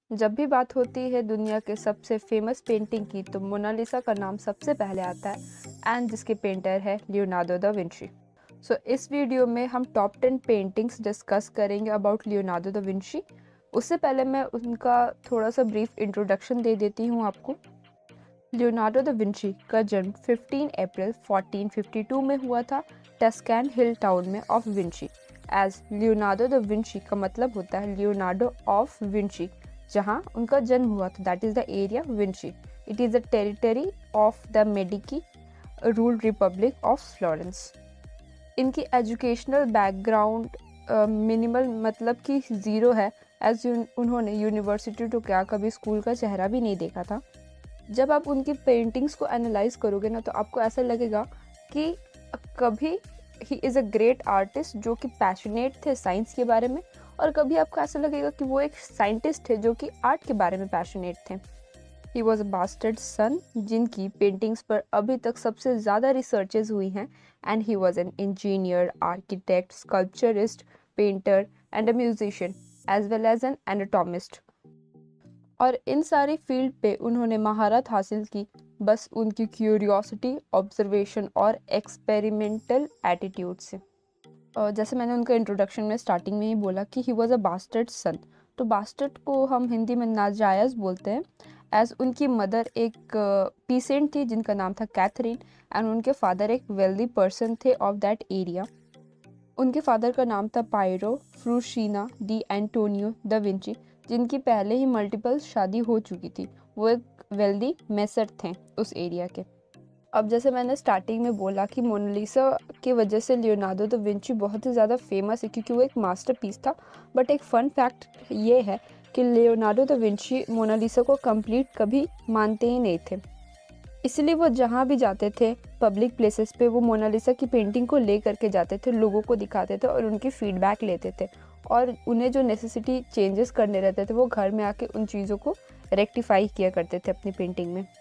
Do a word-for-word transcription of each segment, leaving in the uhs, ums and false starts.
जब भी बात होती है दुनिया के सबसे फेमस पेंटिंग की तो मोनालिसा का नाम सबसे पहले आता है एंड जिसके पेंटर है लियोनार्डो दा विंची। सो इस वीडियो में हम टॉप टेन पेंटिंग्स डिस्कस करेंगे अबाउट लियोनार्डो दा विंची। उससे पहले मैं उनका थोड़ा सा ब्रीफ इंट्रोडक्शन दे देती हूँ आपको। लियोनार्डो दा विंची का जन्म पंद्रह अप्रैल चौदह सौ बावन में हुआ था टस्कैन हिल टाउन में of Vinci. As Leonardo da Vinci का मतलब होता है लियोनार्डो ऑफ विंची, जहाँ उनका जन्म हुआ था that is the area Vinci. It is the territory of the Medici rule republic of Florence. इनकी एजुकेशनल बैकग्राउंड मिनिमल मतलब कि ज़ीरो है, एज उन्होंने यूनिवर्सिटी तो क्या कभी स्कूल का चेहरा भी नहीं देखा था। जब आप उनकी पेंटिंग्स को एनालाइज करोगे ना तो आपको ऐसा लगेगा कि कभी he is a great artist जो कि पैशनेट थे साइंस के बारे में, और कभी आपको ऐसा लगेगा कि वो एक साइंटिस्ट थे जो कि आर्ट के बारे में पैशनेट थे। ही वॉज अ बास्टर्ड सन जिनकी पेंटिंग्स पर अभी तक सबसे ज़्यादा रिसर्चेज हुई हैं, and he was an engineer, architect, sculpturist, painter and a musician as well as an anatomist. और इन सारी फील्ड पे उन्होंने महारत हासिल की बस उनकी क्यूरियोसिटी, ऑब्जर्वेशन और एक्सपेरिमेंटल एटीट्यूड से। और जैसे मैंने उनका इंट्रोडक्शन में स्टार्टिंग में ही बोला कि ही वॉज अ बास्टर्ड सन, तो बास्टर्ड को हम हिंदी में नाजायज़ बोलते हैं। एज उनकी मदर एक पीसेंट थी जिनका नाम था कैथरीन, एंड उनके फादर एक वेल्दी पर्सन थे ऑफ दैट एरिया। उनके फादर का नाम था Piero Fruosino di Antonio da Vinci, जिनकी पहले ही मल्टीपल शादी हो चुकी थी। वो एक वेल्दी मेसर थे उस एरिया के। अब जैसे मैंने स्टार्टिंग में बोला कि मोनालिसा की वजह से लियोनार्डो दा विंची बहुत ही ज़्यादा फेमस है क्योंकि वो एक मास्टरपीस था। बट एक फ़न फैक्ट ये है कि लियोनार्डो दा विंची मोनालिसा को कंप्लीट कभी मानते ही नहीं थे, इसलिए वो जहाँ भी जाते थे पब्लिक प्लेसेस पे वो मोनालिसा की पेंटिंग को ले करके जाते थे, लोगों को दिखाते थे और उनकी फीडबैक लेते थे, और उन्हें जो नेसेसिटी चेंजेस करने रहते थे वो घर में आके उन चीज़ों को रेक्टिफाई किया करते थे अपनी पेंटिंग में।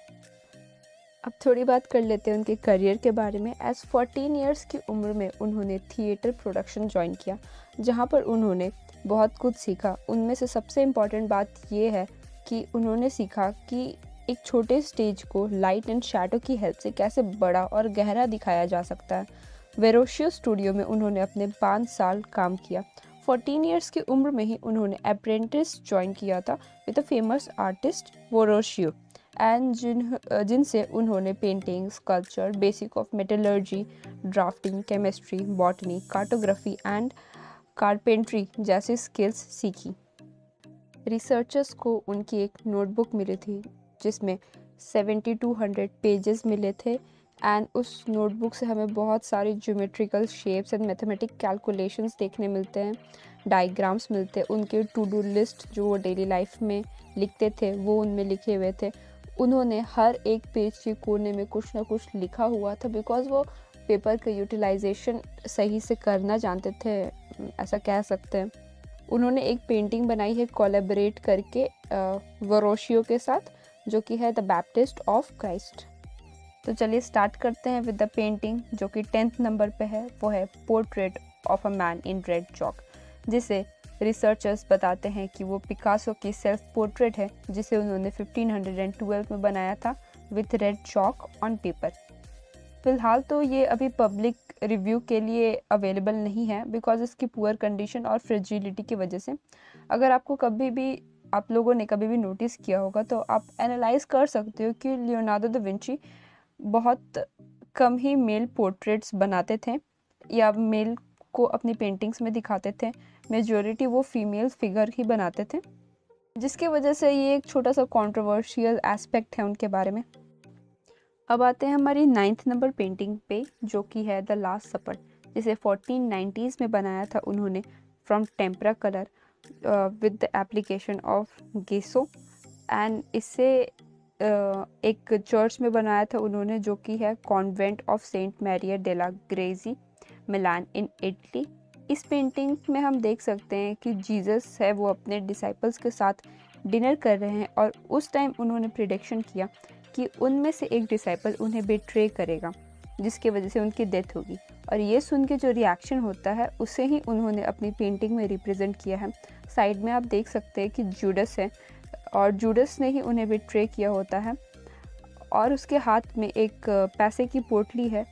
अब थोड़ी बात कर लेते हैं उनके करियर के बारे में। एज फोर्टीन ईयर्स की उम्र में उन्होंने थिएटर प्रोडक्शन ज्वाइन किया, जहाँ पर उन्होंने बहुत कुछ सीखा। उनमें से सबसे इम्पॉर्टेंट बात ये है कि उन्होंने सीखा कि एक छोटे स्टेज को लाइट एंड शैडो की हेल्प से कैसे बड़ा और गहरा दिखाया जा सकता है। वेरोशियो स्टूडियो में उन्होंने अपने पाँच साल काम किया। फोर्टीन ईयर्स की उम्र में ही उन्होंने अप्रेंटिस ज्वाइन किया था with a famous artist Verrocchio, and जिन जिनसे उन्होंने painting, sculpture, basic of metallurgy, drafting, chemistry, botany, cartography and carpentry जैसी स्किल्स सीखी। रिसर्चर्स को उनकी एक नोटबुक मिली थी जिसमें सेवेंटी टू हंड्रेड पेजेस मिले थे, एंड उस नोटबुक से हमें बहुत सारी geometrical shapes and mathematic calculations देखने मिलते हैं, डायग्राम्स मिलते हैं। उनके टू डू लिस्ट जो वो डेली लाइफ में लिखते थे वो उनमें लिखे हुए थे। उन्होंने हर एक पेज के कोने में कुछ ना कुछ लिखा हुआ था, बिकॉज वो पेपर का यूटिलाइजेशन सही से करना जानते थे, ऐसा कह सकते हैं। उन्होंने एक पेंटिंग बनाई है कोलैबोरेट करके वेरोशियो के साथ, जो कि है द बैप्टिस्ट ऑफ क्राइस्ट। तो चलिए स्टार्ट करते हैं विद द पेंटिंग जो कि टेंथ नंबर पे है। वो है portrait of a man in red chalk, जिसे रिसर्चर्स बताते हैं कि वो पिकासो की सेल्फ पोर्ट्रेट है, जिसे उन्होंने फिफ्टीन ट्वेल्व में बनाया था with red chalk on paper. फ़िलहाल तो ये अभी पब्लिक रिव्यू के लिए अवेलेबल नहीं है बिकॉज इसकी पुअर कंडीशन और फ्रेजिलिटी की वजह से। अगर आपको कभी भी आप लोगों ने कभी भी नोटिस किया होगा तो आप एनालाइज कर सकते हो कि लियोनार्डो दा विंची बहुत कम ही मेल पोर्ट्रेट्स बनाते थे या मेल को अपनी पेंटिंग्स में दिखाते थे। मेजॉरिटी वो फीमेल फिगर ही बनाते थे, जिसके वजह से ये एक छोटा सा कंट्रोवर्शियल एस्पेक्ट है उनके बारे में। अब आते हैं हमारी नाइन्थ नंबर पेंटिंग पे जो कि है द लास्ट सपर, जिसे फोर्टीन नाइंटीज़ में बनाया था उन्होंने from tempera colour with the application of gesso, and इससे uh, एक चर्च में बनाया था उन्होंने जो कि है convent of Saint Maria della Grazie, Milan in Italy. इस पेंटिंग में हम देख सकते हैं कि जीसस है वो अपने डिसाइपल्स के साथ डिनर कर रहे हैं, और उस टाइम उन्होंने प्रिडिक्शन किया कि उनमें से एक डिसाइपल उन्हें बेट्रे करेगा, जिसकी वजह से उनकी डेथ होगी। और ये सुन के जो रिएक्शन होता है उसे ही उन्होंने अपनी पेंटिंग में रिप्रेजेंट किया है। साइड में आप देख सकते हैं कि जूडस है और जूडस ने ही उन्हें बिट्रे किया होता है और उसके हाथ में एक पैसे की पोटली है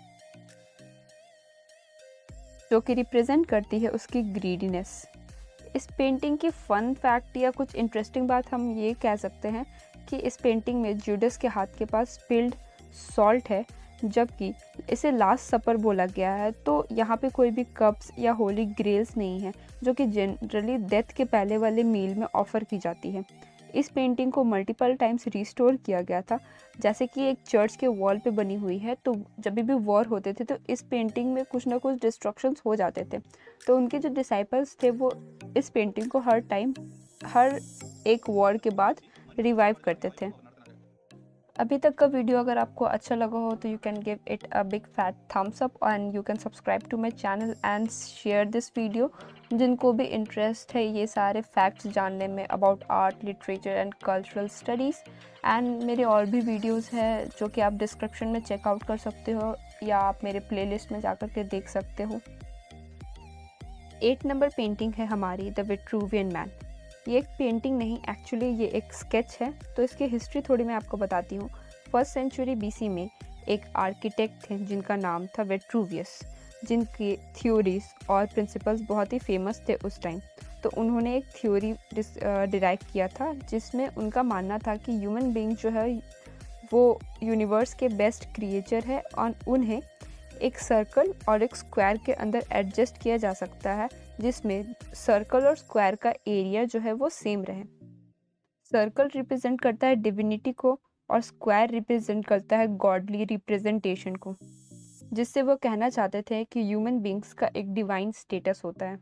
जो कि रिप्रेजेंट करती है उसकी ग्रीडीनेस। इस पेंटिंग की फ़न फैक्ट या कुछ इंटरेस्टिंग बात हम ये कह सकते हैं कि इस पेंटिंग में जूडस के हाथ के पास स्पिल्ड सॉल्ट है, जबकि इसे लास्ट सपर बोला गया है। तो यहाँ पे कोई भी कप्स या होली ग्रेल्स नहीं है जो कि जनरली डेथ के पहले वाले मील में ऑफ़र की जाती है। इस पेंटिंग को मल्टीपल टाइम्स रिस्टोर किया गया था, जैसे कि एक चर्च के वॉल पे बनी हुई है। तो जब भी वॉर होते थे तो इस पेंटिंग में कुछ ना कुछ डिस्ट्रक्शंस हो जाते थे, तो उनके जो डिसाइपल्स थे वो इस पेंटिंग को हर टाइम हर एक वॉर के बाद रिवाइव करते थे। अभी तक का वीडियो अगर आपको अच्छा लगा हो तो you can give it a big fat thumbs up and you can subscribe to my channel and share this video. जिनको भी इंटरेस्ट है ये सारे फैक्ट्स जानने में about art, literature and cultural studies, and मेरे और भी वीडियोस हैं जो कि आप डिस्क्रिप्शन में चेकआउट कर सकते हो या आप मेरे प्लेलिस्ट में जाकर के देख सकते हो। एट नंबर पेंटिंग है हमारी द विट्रूवियन मैन। ये एक पेंटिंग नहीं, एक्चुअली ये एक स्केच है। तो इसकी हिस्ट्री थोड़ी मैं आपको बताती हूँ। फर्स्ट सेंचुरी बीसी में एक आर्किटेक्ट थे जिनका नाम था विट्रूवियस, जिनकी थ्योरीज और प्रिंसिपल्स बहुत ही फेमस थे उस टाइम। तो उन्होंने एक थ्योरी डिराइव किया था जिसमें उनका मानना था कि ह्यूमन बीइंग जो है वो यूनिवर्स के बेस्ट क्रिएचर है और उन्हें एक सर्कल और एक स्क्वायर के अंदर एडजस्ट किया जा सकता है, जिसमें सर्कल और स्क्वायर का एरिया जो है वो सेम रहे। सर्कल रिप्रेजेंट करता है डिविनिटी को और स्क्वायर रिप्रेजेंट करता है गॉडली रिप्रेजेंटेशन को, जिससे वो कहना चाहते थे कि ह्यूमन बींग्स का एक डिवाइन स्टेटस होता है।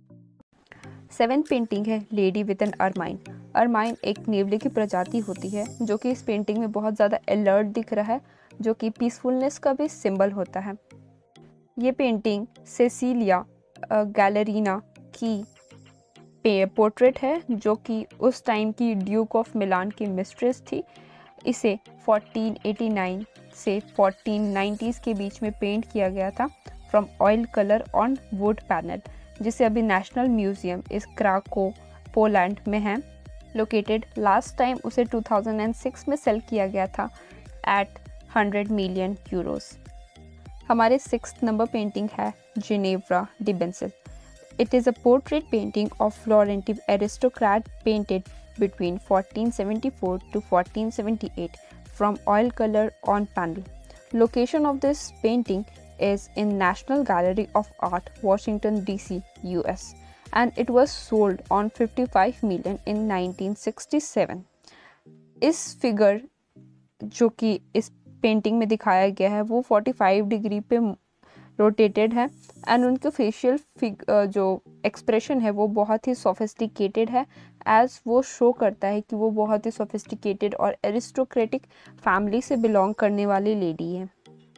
सेवन पेंटिंग है lady with an ermine. Ermine एक नेवले की प्रजाति होती है जो कि इस पेंटिंग में बहुत ज़्यादा अलर्ट दिख रहा है, जो कि पीसफुलनेस का भी सिंबल होता है। ये पेंटिंग सेसिलिया गैलरीना की पोर्ट्रेट है जो कि उस टाइम की ड्यूक ऑफ मिलान की मिस्ट्रेस थी। इसे फोर्टीन एटी नाइन से फोर्टीन नाइंटीज़ के बीच में पेंट किया गया था from oil colour on wood panel, जिसे अभी नेशनल म्यूजियम इस क्राको पोलैंड में है लोकेटेड। लास्ट टाइम उसे टू थाउजेंड सिक्स में सेल किया गया था एट हंड्रेड मिलियन यूरोस। हमारे सिक्स्थ नंबर पेंटिंग है Ginevra डिबेंसिल। It is a portrait painting of Florentine aristocrat painted between fourteen seventy-four to fourteen seventy-eight from oil color on panel. Location of this painting is in National Gallery of Art, Washington D C, U S, and it was sold on fifty-five million in nineteen sixty-seven. इस figure जो कि इस painting में दिखाया गया है वो पैंतालीस डिग्री पे रोटेटेड है एंड उनके फेशियल जो एक्सप्रेशन है वो बहुत ही सोफिस्टिकेटेड है, एज वो शो करता है कि वो बहुत ही सोफिस्टिकेटेड और एरिस्टोक्रेटिक फैमिली से बिलोंग करने वाली लेडी है।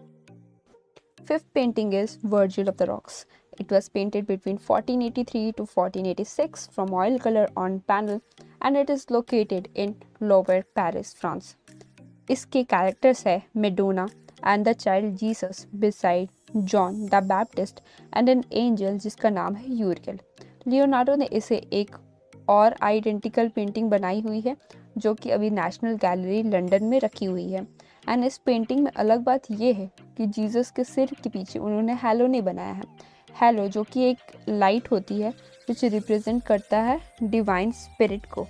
Fifth painting is Virgin of the Rocks. It was painted between fourteen eighty three to fourteen eighty six from oil colour on panel and it is located in Louvre Paris, France. इसके characters है Madonna and the child Jesus beside John the Baptist and N angel जिसका नाम है यूरियल। Leonardo ने इसे एक और identical painting बनाई हुई है जो कि अभी नेशनल गैलरी लंदन में रखी हुई है। एंड इस पेंटिंग में अलग बात यह है कि जीसस के सिर के पीछे उन्होंने हैलो नहीं बनाया है। हैलो जो कि एक लाइट होती है विच रिप्रेजेंट करता है डिवाइन स्पिरिट को।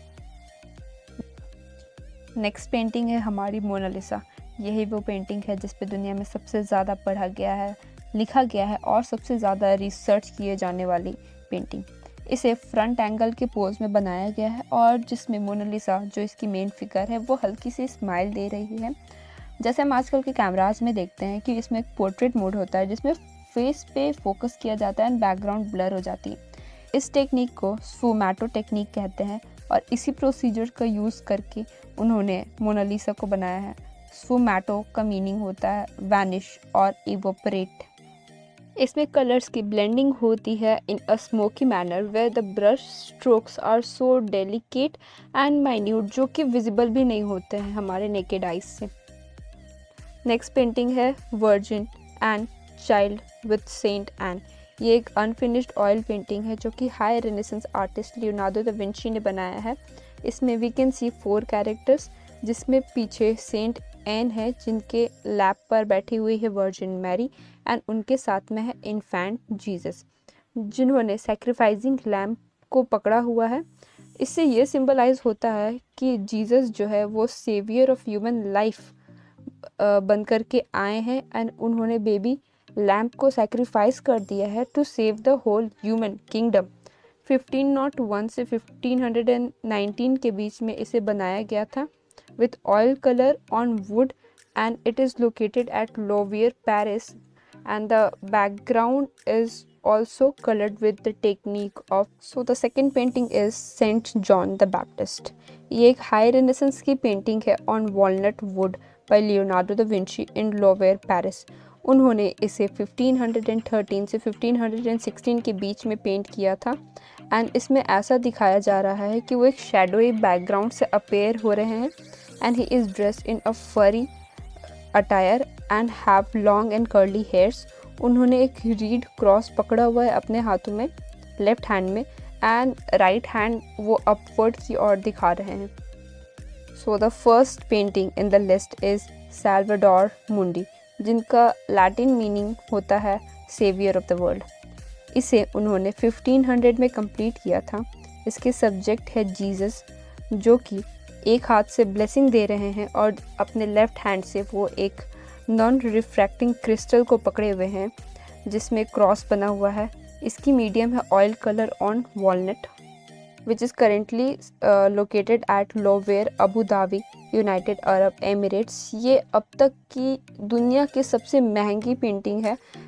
नेक्स्ट पेंटिंग है हमारी मोनालिसा। यही वो पेंटिंग है जिस पे दुनिया में सबसे ज़्यादा पढ़ा गया है, लिखा गया है और सबसे ज़्यादा रिसर्च किए जाने वाली पेंटिंग। इसे फ्रंट एंगल के पोज में बनाया गया है और जिसमें मोनालिसा जो इसकी मेन फिगर है वो हल्की सी स्माइल दे रही है। जैसे हम आजकल के कैमराज में देखते हैं कि इसमें एक पोर्ट्रेट मोड होता है जिसमें फेस पे फोकस किया जाता है एंड बैकग्राउंड ब्लर हो जाती है। इस टेक्निक को स्फूमैटो टेक्निक कहते हैं और इसी प्रोसीजर का यूज़ करके उन्होंने मोनालिसा को बनाया है। स्फूमैटो का मीनिंग होता है वैनिश और इवोपरेट। इसमें कलर्स की ब्लेंडिंग होती है in a smoky manner where the brush strokes are so delicate and minute, जो कि विजिबल भी नहीं होते हैं हमारे नेकेड आइज से। नेक्स्ट पेंटिंग है Virgin and child with Saint Anne. ये एक अनफिनिश्ड ऑयल पेंटिंग है जो कि high renaissance artist Leonardo da Vinci ने बनाया है इसमें we can see four characters, जिसमें पीछे सेंट एन है जिनके लैप पर बैठी हुई है वर्जिन मैरी, एंड उनके साथ में है इन्फेंट जीसस जिन्होंने सैक्रिफाइसिंग लैम्प को पकड़ा हुआ है। इससे ये सिंबलाइज होता है कि जीसस जो है वो सेवियर ऑफ ह्यूमन लाइफ बन कर के आए हैं, एंड उन्होंने बेबी लैम्प को सैक्रिफाइस कर दिया है to save the whole human kingdom. Fifteen nought one से फिफ्टीन नाइनटीन के बीच में इसे बनाया गया था with oil color on wood, and it is located at Louvre, Paris, and the background is also colored with the technique of. So the second painting is Saint John the Baptist. ये एक high renaissance की painting है on walnut wood by Leonardo da Vinci in Louvre Paris. उन्होंने इसे fifteen thirteen से fifteen sixteen के बीच में पेंट किया था, एंड इसमें ऐसा दिखाया जा रहा है कि वो एक शैडोई बैकग्राउंड से अपेयर हो रहे हैं, and he is dressed in a furry attire and have long and curly hairs. उन्होंने एक रीड क्रॉस पकड़ा हुआ है अपने हाथों में लेफ्ट हैंड में, एंड राइट हैंड वो अपवर्ड की ओर दिखा रहे हैं। So the first painting in the list is Salvator Mundi, जिनका लैटिन मीनिंग होता है सेवियर ऑफ द वर्ल्ड। इसे उन्होंने फिफ्टीन हंड्रेड में कंप्लीट किया था। इसके सब्जेक्ट है जीसस, जो कि एक हाथ से ब्लेसिंग दे रहे हैं और अपने लेफ्ट हैंड से वो एक नॉन रिफ्रैक्टिंग क्रिस्टल को पकड़े हुए हैं जिसमें क्रॉस बना हुआ है। इसकी मीडियम है oil colour on walnut, which is currently located at Louvre, Abu Dhabi, United Arab Emirates. ये अब तक की दुनिया की सबसे महंगी पेंटिंग है